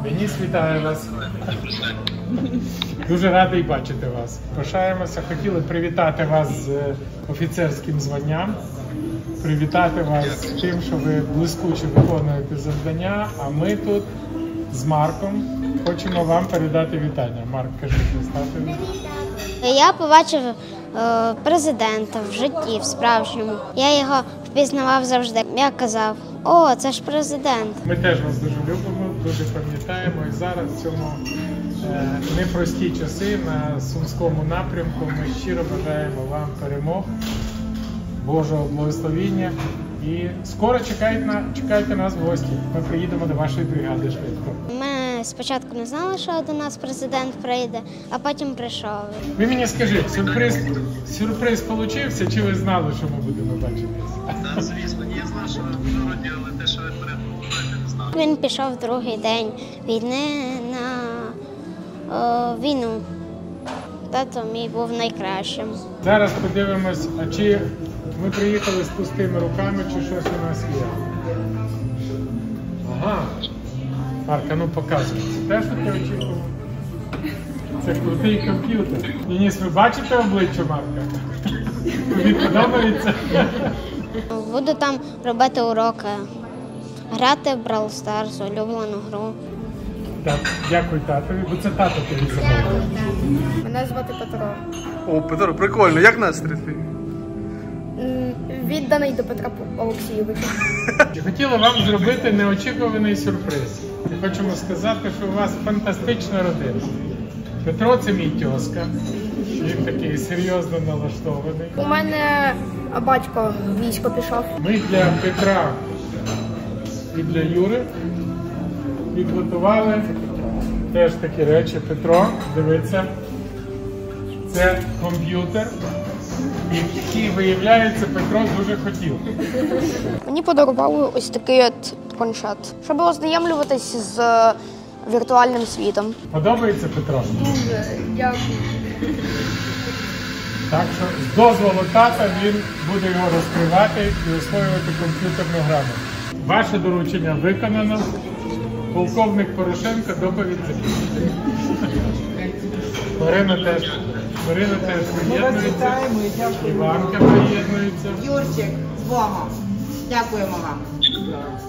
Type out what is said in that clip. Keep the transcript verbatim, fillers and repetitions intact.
Деніс, вітаю вас. Дуже радий бачити вас. Пишаємося, хотіли привітати вас з офіцерським званням, привітати вас з тим, що ви блискуче виконуєте завдання, а ми тут з Марком хочемо вам передати вітання. Марк, кажи, представте. Я побачив е, президента в житті, в справжньому. Я його впізнавав завжди. Я казав, о, це ж президент. Ми теж вас дуже любимо, дуже пам'ятаємо. І зараз в цьому е, непрості часи на Сумському напрямку ми щиро бажаємо вам перемог, Божого благословіння. І скоро чекайте, на, чекайте нас в гості. Ми приїдемо до вашої бригади швидко. Ми спочатку не знали, що до нас президент прийде, а потім прийшов. Ви мені скажіть, сюрприз, сюрприз получився, чи ви знали, що ми будемо бачитися? Так, звісно, я знав, що ви в городі, але те, що ви переговорите, не знав. Він пішов другий день війни на о, війну. Тато мій був найкращим. Зараз подивимось, а чи ми приїхали з пустими руками, чи щось у нас є. Ага. Марка, ну показуй. Це те, що ти очікував? Це крутий комп'ютер. Деніс, ви бачите обличчя Марка? Тобі подобається? Буду там робити уроки, грати в Brawl Stars, улюблену гру. Так, дякую татові, бо це тато тобі замовив. Мене звати Петро. О, Петро, прикольно. Як настрій твій? М, Відданий до Петра Олексійовича. Хотіли вам зробити неочікуваний сюрприз. І хочемо сказати, що у вас фантастична родина. Петро – це мій тьоска. Він такий серйозно налаштований. У мене батько в військо пішов. Ми для Петра і для Юри підготували теж такі речі. Петро, дивіться, це комп'ютер, який, виявляється, Петро дуже хотів. Мені подарували ось такий от планшет, щоб ознайомлюватись з віртуальним світом. Подобається Петро? Дуже дякую. Так що з дозволу тата він буде його розкривати і освоювати комп'ютерну грамоту. Ваше доручення виконано. Полковник Порошенко доповідь закінчує. Марина теж, Марина теж приєднується. Іванка приєднується. Юрчик, з Богом. Дякуємо вам.